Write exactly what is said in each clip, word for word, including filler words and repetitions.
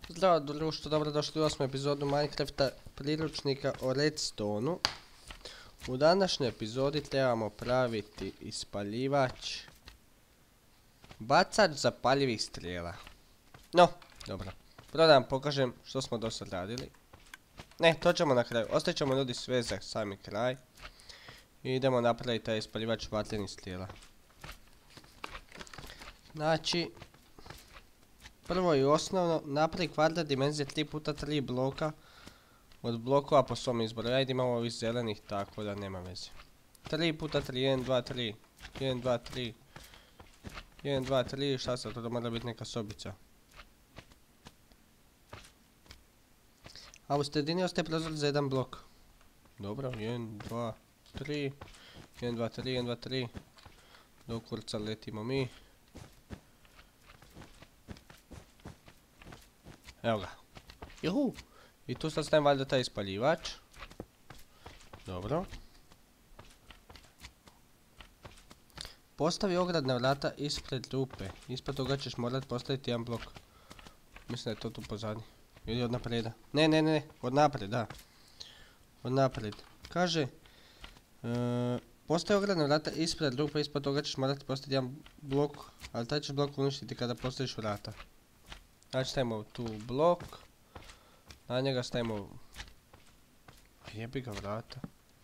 Zdravo društvo, dobrodošli u osmu epizodu Minecrafta priručnika o Redstoneu. U današnjoj epizodi trebamo praviti ispaljivač, bacač zapaljivih strijela. No, dobro. Prvo da vam pokažem što smo do sad radili. Ne, to ćemo na kraju. Ostavit ćemo ljudi sve za sami kraj. I idemo napraviti taj ispaljivač vatrenih strijela. Znači, prvo i osnovno, napravi kvadrat dimenzije tri puta tri bloka od blokova po svom izboru. Ja idem imamo ovih zelenih, tako da nema veze. tri puta tri, jedan, dva, tri, jedan, dva, tri, jedan, dva, tri, šta sad, to da mora biti neka sobica. A u sredini ostaje prozor za jedan blok. Dobro, jedan, dva, tri, jedan, dva, tri, jedan, dva, tri. Do kurca letimo mi. Evo ga. Juhu! I tu sad stavim valjda taj ispaljivač. Dobro. Postavi ogradna vrata ispred rupe. Ispred toga ćeš morat postaviti jedan blok. Mislim da je to tu pozadnji. Ili od napreda. Ne, ne, ne, od napred, da. Od napred. Kaže, e, postavi ogradna vrata ispred rupe, ispred toga ćeš morati postaviti jedan blok, ali taj ćeš blok uništiti kada postaviš vrata. Znači stavimo tu blok, na njega stavimo, jebi ga vrata,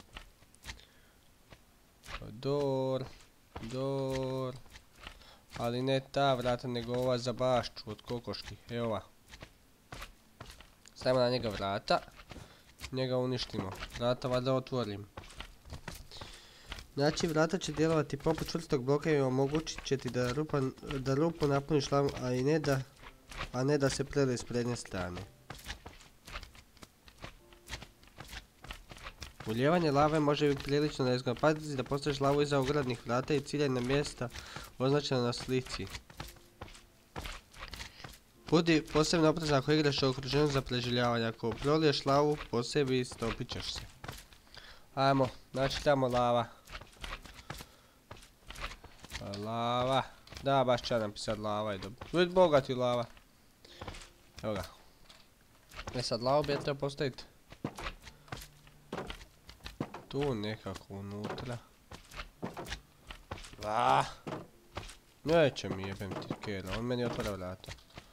door, door, ali ne ta vrata nego ova za bašču od kokoški, evo ova. Stavimo na njega vrata, njega uništimo, vrata valjda otvorim. Znači vrata će djelovati poput čvrstog bloka i omogućit će ti da, rupa, da rupu napuniš lavom, a i ne da a ne da se prelije s prednje strane. Ulijevanje lave može biti prilično nezgodno. Pazi da postaviš lavu iza ogradnih vrata i ciljana mjesta označena na slici. Budi posebno oprezan ako igraš u okruženju za preživljavanje. Ako proliješ lavu po sebi, stopit ćeš se. Ajmo, znači tamo lava. Lava. Da, baš će napisat lava i dobro. Uvijek bogati lava. Evo ga. E sad lavu bi je treba postaviti tu nekako unutra. Vaaaa. Neće mi jebem ti kera, on meni otvara vrata.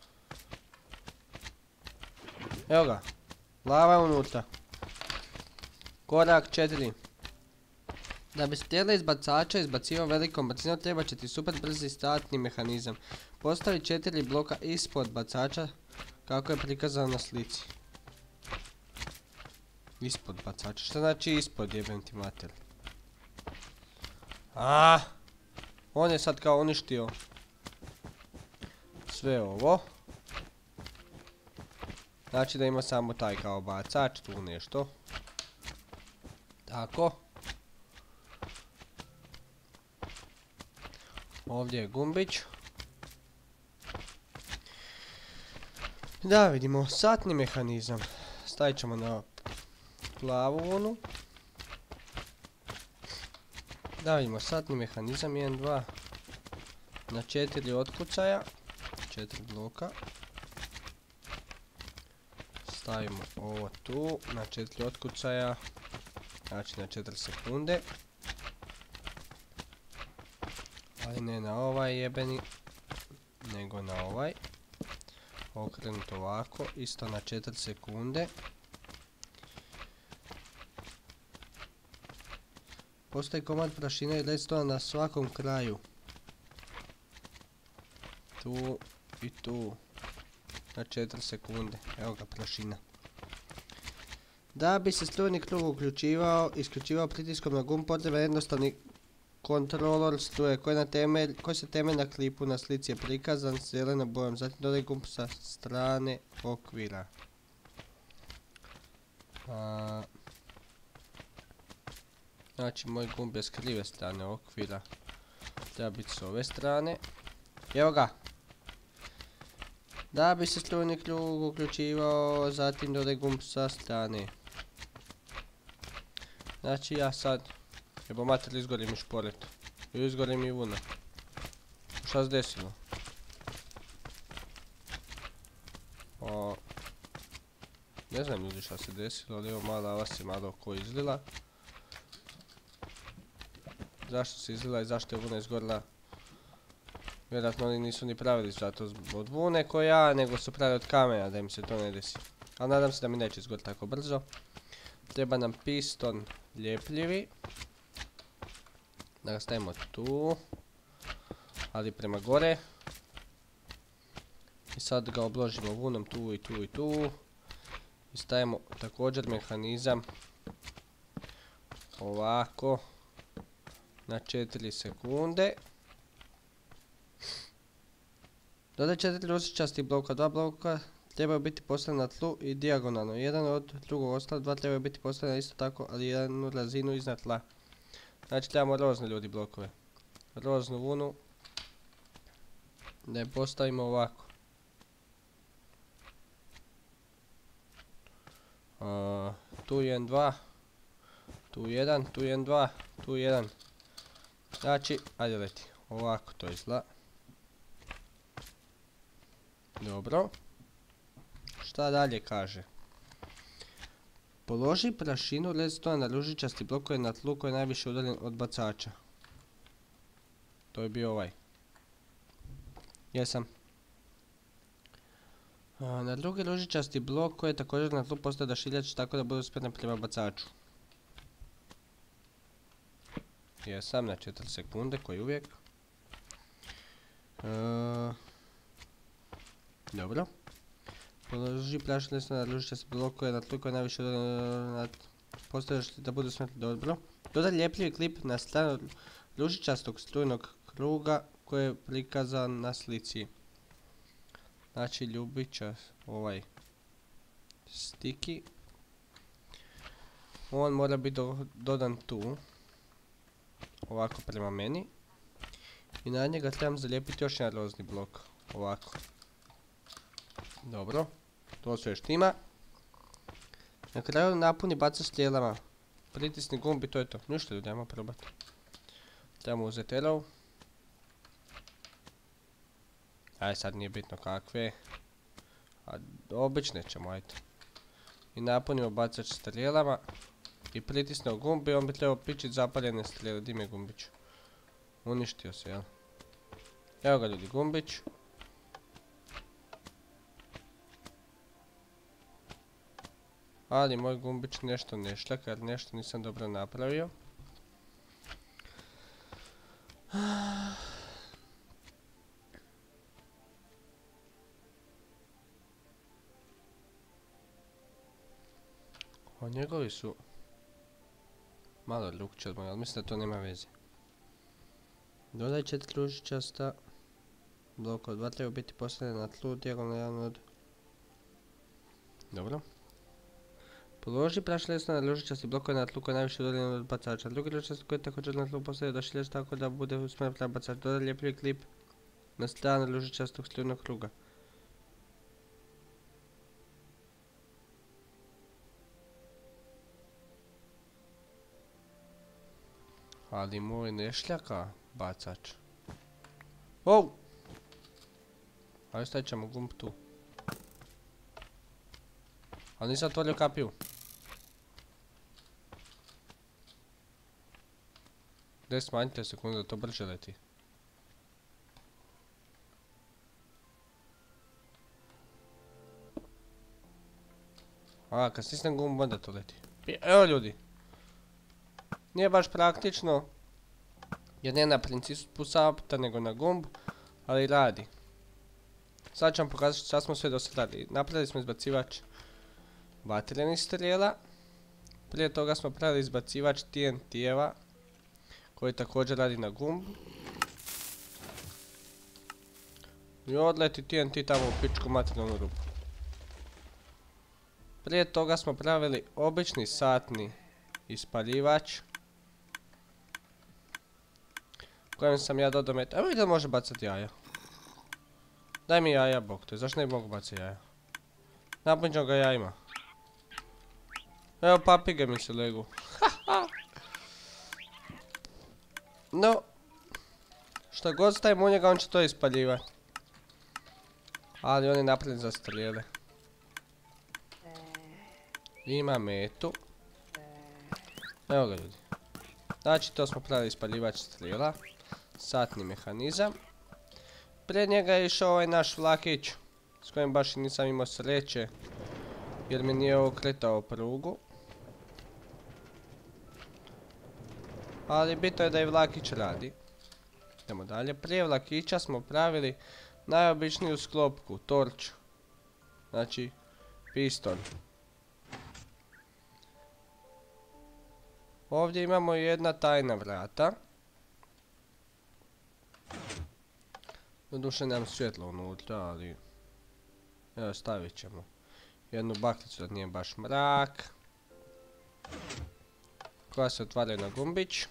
Evo ga. Lava je unutra. Korak četiri. Da bi strijele iz bacača izbacivao velikom brzinom treba će ti super brzi startni mehanizam. Postavi četiri bloka ispod bacača kako je prikazano na slici. Ispod bacača, šta znači ispod jebem ti mater? Aaaa! On je sad kao uništio sve ovo. Znači da ima samo taj kao bacač, tu nešto. Tako. Ovdje je gumbić. Da vidimo, satni mehanizam. Stavit ćemo na plavu onu. Da vidimo, satni mehanizam, jedan, dva, na četiri otkucaja, četiri bloka. Stavimo ovo tu, na četiri otkucaja, znači na četiri sekunde. Ali ne na ovaj jebeni, nego na ovaj. Okrenut ovako, isto na četiri sekunde. Postoji komad prašina i redstone na svakom kraju. Tu i tu. Na četiri sekunde. Evo ga prašina. Da bi se strujni krug uključivao, isključivao pritiskom na gumb potreban jednostavni kontrolor struje koji, na temelj, koji se temelj na klipu na slici je prikazan s zelenom bojom. Zatim dodaj gumb sa strane okvira. A, znači moj gumb je s krive strane okvira. Treba biti s ove strane. Evo ga. Da bi se strujni krug uključivao, zatim dodaj gumb sa strane. Znači ja sad jebo mater, izgori mi šporet. I izgori mi vuna. Šta se desilo? O, Ne znam ljudi šta se desilo, ali evo mala ava se malo oko izlila. Zašto se izlila i zašto je vuna izgorila? Vjerojatno oni nisu ni pravili zato od vune ko ja, nego su pravili od kamena da im se to ne desi. Ali nadam se da mi neće izgoriti tako brzo. Treba nam piston ljepljivi. Da ga stavimo tu. Ali prema gore. I sad ga obložimo vunom tu i tu i tu. I stavimo također mehanizam. Ovako. Na četiri sekunde. Dodaj četiri ružičastih bloka. Dva bloka trebaju biti postavljeni na tlu i dijagonalno. Jedan od drugog ostala dva trebaju biti postavljeni isto tako, ali jednu razinu iznad tla. Znači trebamo rozne ljudi blokove. Roznu vunu. Da je postavimo ovako. Uh, tu jedan, dva. Tu jedan, tu jedan, dva. Tu jedan. Znači, ajde leti. Ovako to izgleda. Dobro. Šta dalje kaže? Položi prašinu redstone na ružičasti blok koji je na tlu koji je najviše udaljen od bacača. To je bio ovaj. Jesam. A, na drugi ružičasti blok koji je također na tlu postoje odašiljač tako da budu spretne prema bacaču. Jesam na četiri sekunde koji uvijek. A, dobro. Položi prašinu redstone na ružičasti blok koji je na tlu koji je najviše udaljen od postoje da budu spretne. Dobro. Dodaj ljepljivi klip na stranu ružičastog strujnog kruga koji je prikazan na slici. Znači ljubičast, ovaj stiki. On mora biti do, dodan tu. Ovako prema meni. I na njega trebam zalijepiti još jedan rozni blok. Ovako. Dobro. To sve štima. Na kraju napuni baca strijelama. Pritisni gumb i to je to. Ništa ljudi, ajmo probati. Trebamo uzeti arrow. Aj sad nije bitno kakve. A obične ćemo, ajde. I napunimo bacač strijelama. I pritisnemo gumb i on bi trebao pičit zapaljene strijele. Di mi je gumbić? Uništio se, jel? Evo ga ljudi, gumbić. Ali moj gumbić nešto ne šljaka jer nešto nisam dobro napravio. O njegovi su malo drukčiji od moja, ali mislim da to nema veze. Dodaj četiri ružičasta bloka od dva treba biti postavljeni na tlu dijagonalno jedan od... Dobro. Položi prašinu redstone na ružičasti blok koji je na tlu koji je najviše udaljen od bacača. Drugi ružičasti koji je također na tlu postavlja odašiljač tako da bude usmjeren prema bacaču. Dodaj ljepljivi klip na stranu ružičastog strujnog kruga. Ali moj ne šljaka bacač. Wow! Ajde stavit ćemo gumb tu. Ali nisam otvorio kapiju. Gdje smanjite sekundu da to brže leti. A, kad stisnem gumb onda to leti. Evo ljudi. Nije baš praktično. Jer nije na principu sapta nego na gumb. Ali radi. Sad ću vam pokazati šta smo sve do sad radili. Napravili smo izbacivač vatrenih strijela. Prije toga smo pravili izbacivač T N T-eva. Koji također radi na gumb. I odleti T N T tamo u pičku materijalnu rupu. Prije toga smo pravili obični satni ispaljivač. Kojem sam ja dodao metal. Evo vidim da može bacati jaja. Daj mi jaja, bog te. Zašto ne mogu bacati jaja? Napunit ću ga jajima. Evo papige mi se legu. No. Šta god stavim u njega on će to ispaljivati. Ali on je napravljen za strijele. Ima metu. Evo ga ljudi. Znači to smo pravili ispaljivač strela. Satni mehanizam. Pred njega je išao ovaj naš vlakić. S kojim baš nisam imao sreće. Jer mi nije okretao prugu. Ali bitno je da i vlakić radi. Idemo dalje. Prije vlakića smo pravili najobičniju sklopku, torč. Znači, piston. Ovdje imamo jedna tajna vrata. Doduše nemam svjetlo unutra, ali... Evo, stavit ćemo jednu baklicu da nije baš mrak. Koja se otvaraju na gumbić.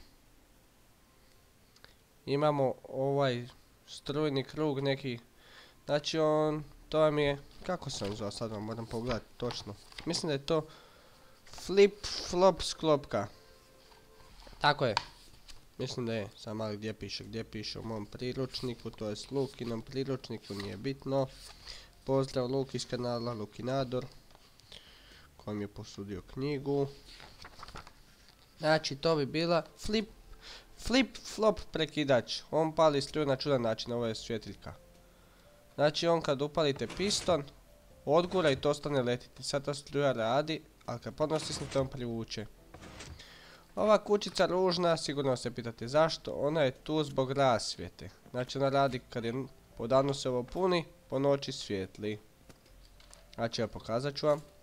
Imamo ovaj strujni krug neki. Znači on, to vam je, kako sam zvao, sad vam moram pogledati točno. Mislim da je to flip flop sklopka. Tako je. Mislim da je, samo malo gdje piše, gdje piše u mom priručniku, to je s Lukinom priručniku, nije bitno. Pozdrav Luki iz kanala Lukinador, koji mi je posudio knjigu. Znači to bi bila flip, flip flop prekidač. On pali struju na čudan način, ovo je svjetiljka. Znači on kad upalite piston, odgura i to ostane letiti. Sad ta struja radi, ali kad ponovno stisnete on privuče. Ova kućica ružna, sigurno se pitate zašto, ona je tu zbog rasvijete. Znači ona radi kad je po danu se ovo puni, po noći svijetli. Znači ja pokazat ću vam.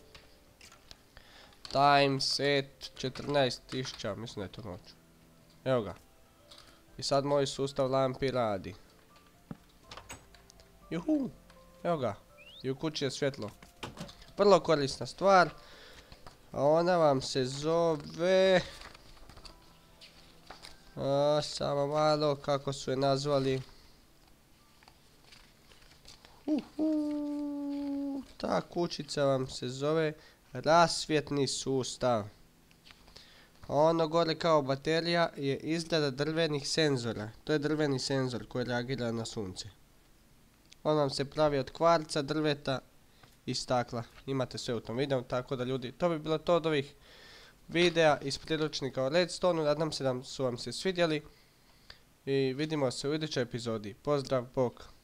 Time set četrnaest tisuća, mislim da je to noć. Evo ga. I sad moj sustav lampi radi. Juhu, evo ga. I u kući je svjetlo. Vrlo korisna stvar. A ona vam se zove... A, samo malo, kako su je nazvali. Uhu, ta kućica vam se zove rasvjetni sustav. A ono gore kao baterija je izrada drvenih senzora. To je drveni senzor koji reagira na sunce. On vam se pravi od kvarca, drveta i stakla. Imate sve u tom videu, tako da ljudi, to bi bilo to od ovih videa iz priručnika o Redstone-u. Nadam se da su vam se svidjeli i vidimo se u idućoj epizodi. Pozdrav, bok!